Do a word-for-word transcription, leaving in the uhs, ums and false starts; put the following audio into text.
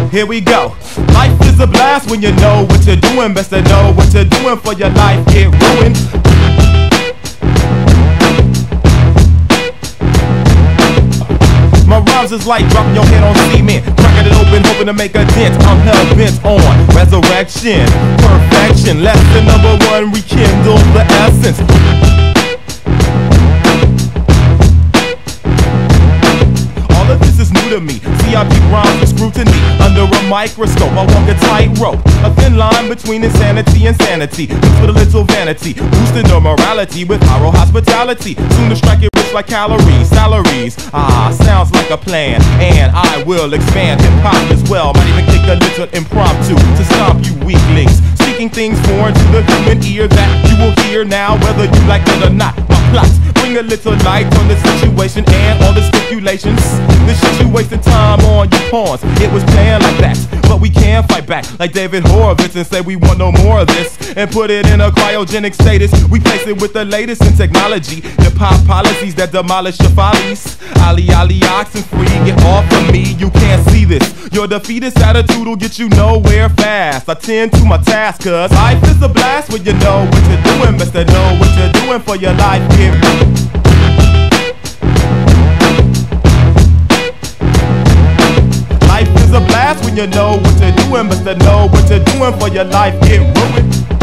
Here we go. Life is a blast when you know what you're doing. Best to know what you're doing for your life get ruined. My rhymes is like dropping your head on cement, cracking it open, hoping to make a dent. I'm hell bent on resurrection, perfection. Lesson number one, rekindle the essence. All of this is new to me. C I P rhymes with scrutiny under a microscope. I walk a tightrope, a thin line between insanity and sanity, mixed with a little vanity, boosting the morality with viral hospitality. Soon to strike it rich like calories, salaries. Ah, sounds like a plan, and I will expand hip hop as well. Might even kick a little impromptu to stomp you weaklings, speaking things foreign to the human ear that you will hear now, whether you like it or not. My plots bring a little light on the situation and all the stipulations. The shit you wasting time on, you pawns. It was planned like that, but we can fight back like David Horowitz and say we want no more of this, and put it in a cryogenic status. We place it with the latest in technology, hip hop policies that demolish your follies. Ali Ali oxen free, get off of me. You can't see this. Your defeatist attitude will get you nowhere fast. I tend to my task, cause life is a blast when you know what you're doing. Best to know what you're doing for your life here. Life is a blast when you know what you're doing, but to know what you're doing for your life get ruined.